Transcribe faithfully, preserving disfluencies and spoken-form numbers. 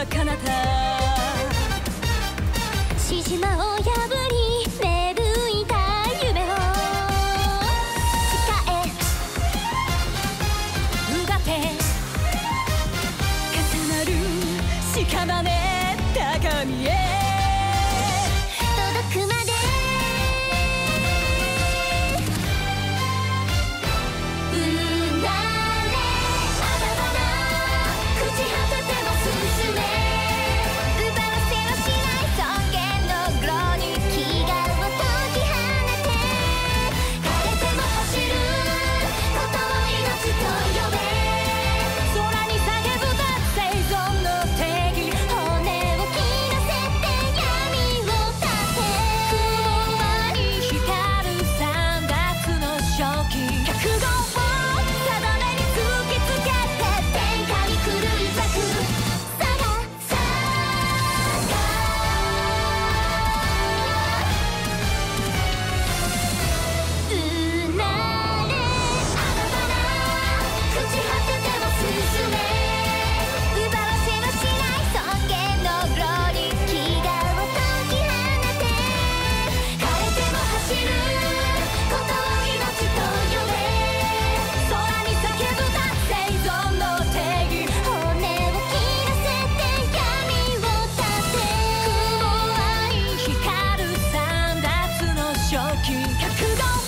は彼方獅子魔を破り芽吹いた夢を誓えうがて重なる屍高みへ届くまでうなれあだばな朽ち果てても進め奪わせはしない尊厳のグローに気がを解き放て枯れても走ることを命と呼べ空に叫ぶが生存の定義骨を切らせて闇を立て雲間に光る三月の正気覚悟を定めに突きつけて天下に狂い咲くさがさがうなれあだばな朽ち果てても進め奪わせはしない尊厳のグローに気がを解き放て枯れても走ることを命と呼べ空に叫ぶが生存の定義骨を切らせて闇を立て雲間に光る三月の正気覚悟